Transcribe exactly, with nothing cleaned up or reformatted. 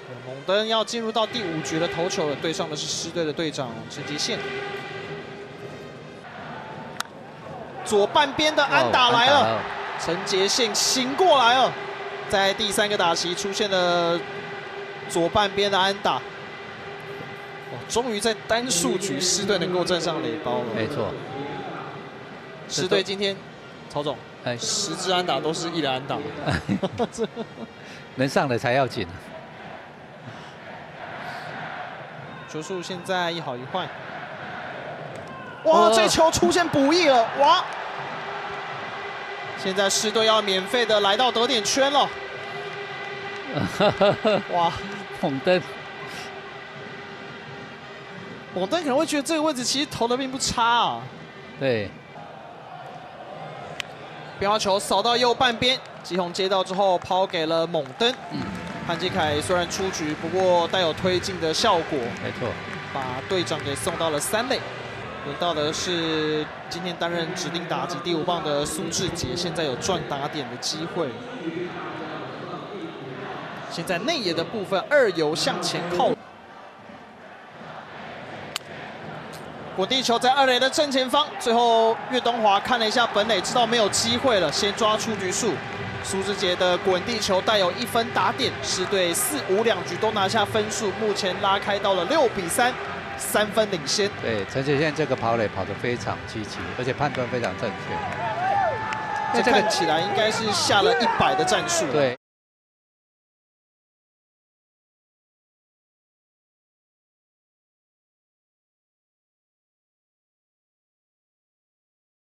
猛登要进入到第五局的投球了，对上的是狮队的队长陈杰宪。左半边的安打来了，哦、陈杰宪醒过来了，在第三个打席出现了左半边的安打。哦，终于在单数局狮队能够站上垒包了。 没错， 狮队今天，曹总，哎，十支安打都是一垒安打， 能上的才要紧。 球数现在一好一坏，哇！这球出现补益了，哇！现在狮队要免费的来到得点圈了，哇！ 猛登， 猛登可能会觉得这个位置其实投的并不差啊。 对， 变化球扫到右半边，基宏接到之后抛给了猛登。嗯 潘基凯虽然出局，不过带有推进的效果， 没错， 把队长给送到了三垒。轮到的是今天担任指定打击第五棒的苏志杰，现在有赚打点的机会。现在内野的部分二游向前靠，滚地球在二垒的正前方，最后岳东华看了一下本垒，知道没有机会了，先抓出局数。 苏志杰的滚地球带有一分打点，狮队四五两局都拿下分数，目前拉开到了六比三，三分领先。 对，陈杰宪这个跑垒跑得非常积极，而且判断非常正确。 这看起来应该是下了一百的战术。 对。